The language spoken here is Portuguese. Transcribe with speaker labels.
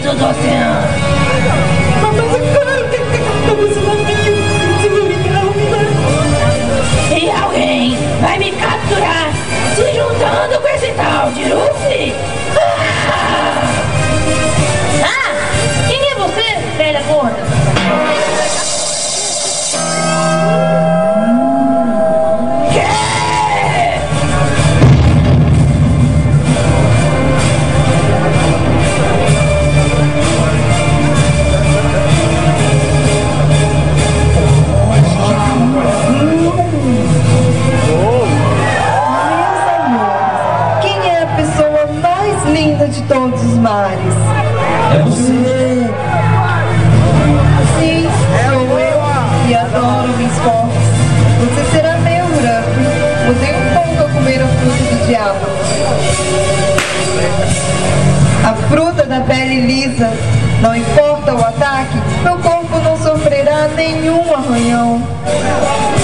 Speaker 1: do oceano.
Speaker 2: Mas é claro que captamos uma minha, senhorita Almina.
Speaker 1: E alguém vai me capturar se juntando com esse tal de Luffy? Quem é você, velha gorda?
Speaker 2: De todos os mares.
Speaker 3: É você!
Speaker 2: Sim, sou eu e adoro os esportes. Você será meu, Ruffy. Usei um pouco a comer a fruta do diabo. A fruta da pele lisa. Não importa o ataque, meu corpo não sofrerá nenhum arranhão.